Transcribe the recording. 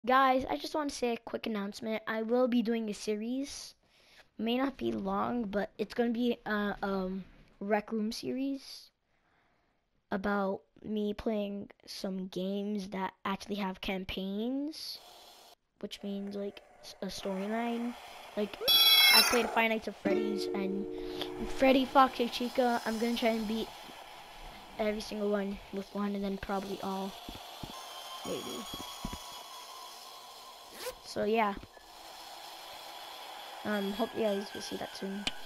Guys, I just want to say a quick announcement. I will be doing a series. May not be long, but it's gonna be a Rec Room series about me playing some games that actually have campaigns, which means like a storyline. Like I played Five Nights at Freddy's and Freddy, Foxy, Chica. I'm gonna try and beat every single one with one, and then probably all, maybe. So yeah, hope you guys will see that soon.